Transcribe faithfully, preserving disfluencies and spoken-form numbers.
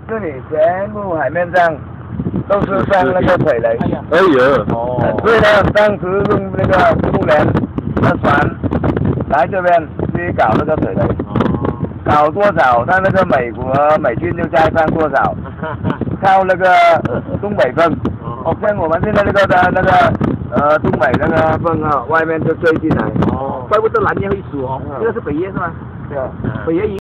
这里全部海面上都是放那个水雷。 哎呦， 哦。所以呢，当时用那个苏联的船来这边去搞那个水雷。哦。搞多少，他那个美国美军就加上多少，靠那个东北风。哦。像我们现在那个的那个呃东北那个风啊，外面就吹进来。哦。怪不得蓝叶会死哦，这个是北叶是吗？对啊。北叶。